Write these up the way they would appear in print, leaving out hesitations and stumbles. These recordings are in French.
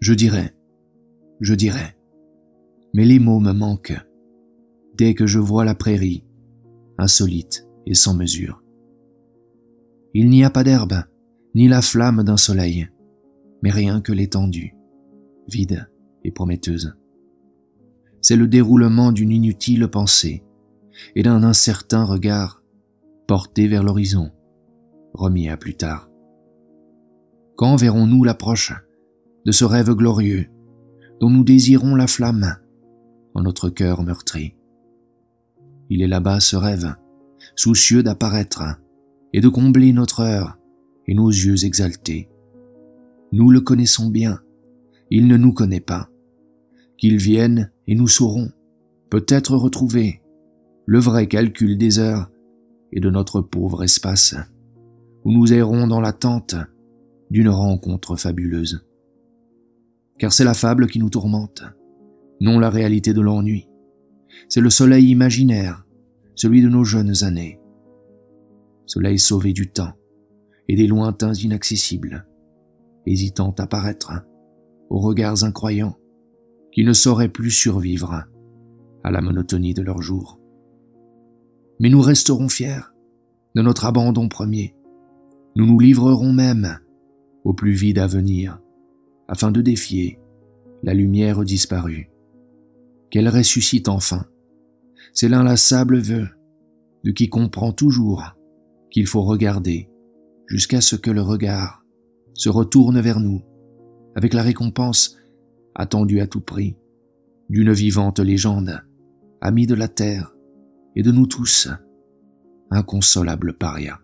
Je dirais, mais les mots me manquent dès que je vois la prairie, insolite et sans mesure. Il n'y a pas d'herbe, ni la flamme d'un soleil, mais rien que l'étendue, vide et prometteuse. C'est le déroulement d'une inutile pensée et d'un incertain regard porté vers l'horizon, remis à plus tard. Quand verrons-nous l'approche de ce rêve glorieux dont nous désirons la flamme en notre cœur meurtri? Il est là-bas ce rêve, soucieux d'apparaître et de combler notre heure et nos yeux exaltés. Nous le connaissons bien, il ne nous connaît pas. Qu'il vienne et nous saurons, peut-être retrouver, le vrai calcul des heures et de notre pauvre espace, où nous errons dans l'attente d'une rencontre fabuleuse. Car c'est la fable qui nous tourmente, non la réalité de l'ennui. C'est le soleil imaginaire, celui de nos jeunes années. Soleil sauvé du temps et des lointains inaccessibles, hésitant à paraître aux regards incroyants qui ne sauraient plus survivre à la monotonie de leurs jours. Mais nous resterons fiers de notre abandon premier. Nous nous livrerons même au plus vide avenir, afin de défier la lumière disparue. Qu'elle ressuscite enfin. C'est l'inlassable vœu de qui comprend toujours qu'il faut regarder jusqu'à ce que le regard se retourne vers nous, avec la récompense attendue à tout prix d'une vivante légende, amie de la terre et de nous tous, inconsolable paria.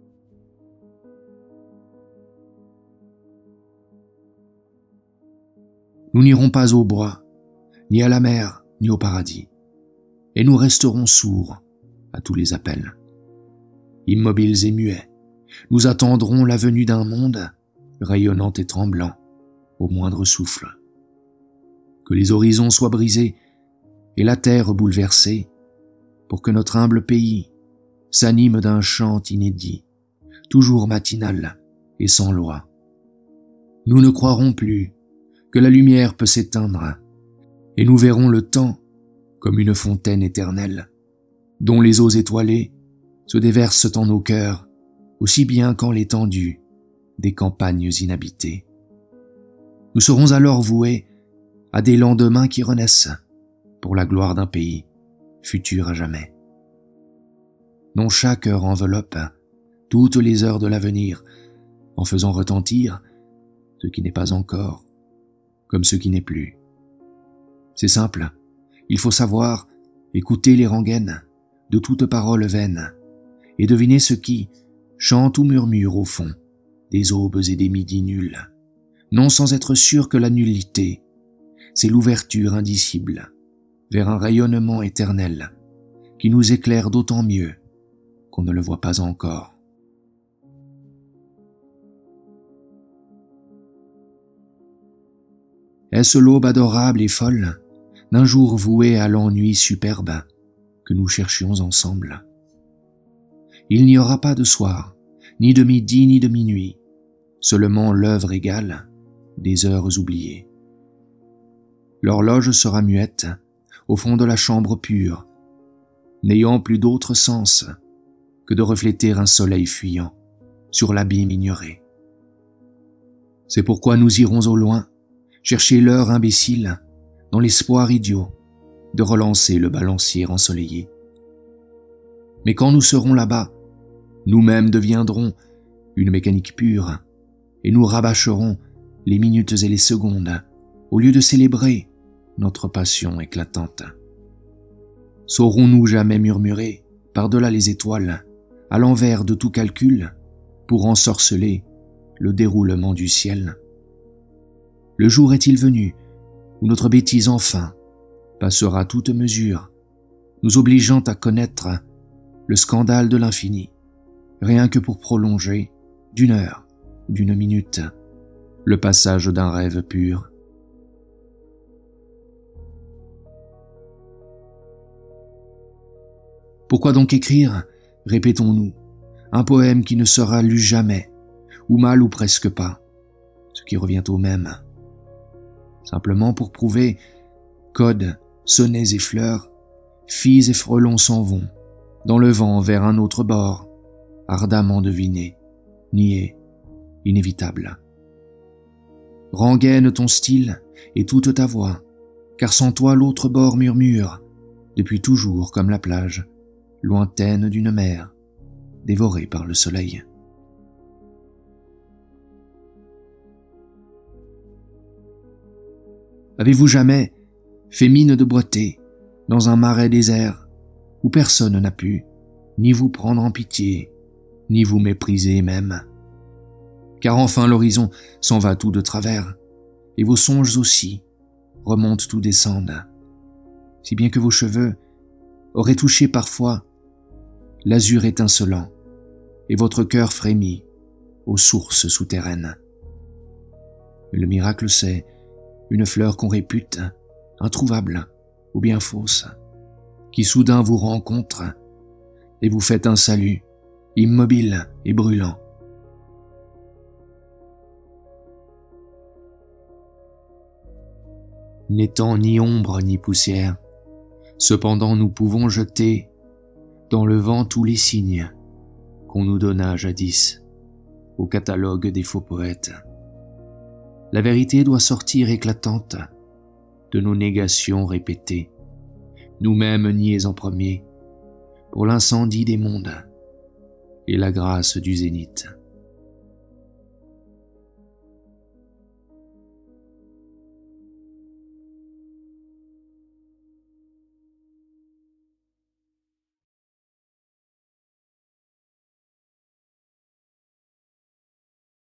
Nous n'irons pas au bois, ni à la mer, ni au paradis, et nous resterons sourds à tous les appels. Immobiles et muets, nous attendrons la venue d'un monde rayonnant et tremblant au moindre souffle. Que les horizons soient brisés et la terre bouleversée, pour que notre humble pays s'anime d'un chant inédit, toujours matinal et sans loi. Nous ne croirons plus que la lumière peut s'éteindre, et nous verrons le temps comme une fontaine éternelle, dont les eaux étoilées se déversent en nos cœurs, aussi bien qu'en l'étendue des campagnes inhabitées. Nous serons alors voués à des lendemains qui renaissent pour la gloire d'un pays futur à jamais, dont chaque heure enveloppe toutes les heures de l'avenir en faisant retentir ce qui n'est pas encore comme ce qui n'est plus. C'est simple, il faut savoir écouter les rengaines de toute parole vaine et deviner ce qui chante ou murmure au fond des aubes et des midis nuls, non sans être sûr que la nullité, c'est l'ouverture indicible vers un rayonnement éternel qui nous éclaire d'autant mieux qu'on ne le voit pas encore. Est-ce l'aube adorable et folle d'un jour voué à l'ennui superbe que nous cherchions ensemble? Il n'y aura pas de soir, ni de midi, ni de minuit, seulement l'œuvre égale des heures oubliées. L'horloge sera muette au fond de la chambre pure, n'ayant plus d'autre sens que de refléter un soleil fuyant sur l'abîme ignoré. C'est pourquoi nous irons au loin chercher l'heure imbécile dans l'espoir idiot de relancer le balancier ensoleillé. Mais quand nous serons là-bas, nous-mêmes deviendrons une mécanique pure et nous rabâcherons les minutes et les secondes au lieu de célébrer notre passion éclatante. Saurons-nous jamais murmurer par-delà les étoiles, à l'envers de tout calcul, pour ensorceler le déroulement du ciel? Le jour est-il venu où notre bêtise enfin passera toute mesure, nous obligeant à connaître le scandale de l'infini, rien que pour prolonger d'une heure, d'une minute, le passage d'un rêve pur? Pourquoi donc écrire, répétons-nous, un poème qui ne sera lu jamais, ou mal ou presque pas, ce qui revient au même? simplement pour prouver qu'odes, sonnets et fleurs, filles et frelons s'en vont, dans le vent vers un autre bord, ardemment deviné, nié, inévitable. Rengaine ton style et toute ta voix, car sans toi l'autre bord murmure, depuis toujours comme la plage, lointaine d'une mer, dévorée par le soleil. Avez-vous jamais fait mine de boiter dans un marais désert où personne n'a pu ni vous prendre en pitié, ni vous mépriser même? Car enfin l'horizon s'en va tout de travers, et vos songes aussi remontent ou descendent, si bien que vos cheveux auraient touché parfois l'azur étincelant, et votre cœur frémit aux sources souterraines. Mais le miracle c'est une fleur qu'on répute introuvable ou bien fausse, qui soudain vous rencontre et vous fait un salut immobile et brûlant. N'étant ni ombre ni poussière, cependant nous pouvons jeter dans le vent tous les signes qu'on nous donna jadis au catalogue des faux poètes. La vérité doit sortir éclatante de nos négations répétées, nous-mêmes niés en premier, pour l'incendie des mondes et la grâce du zénith.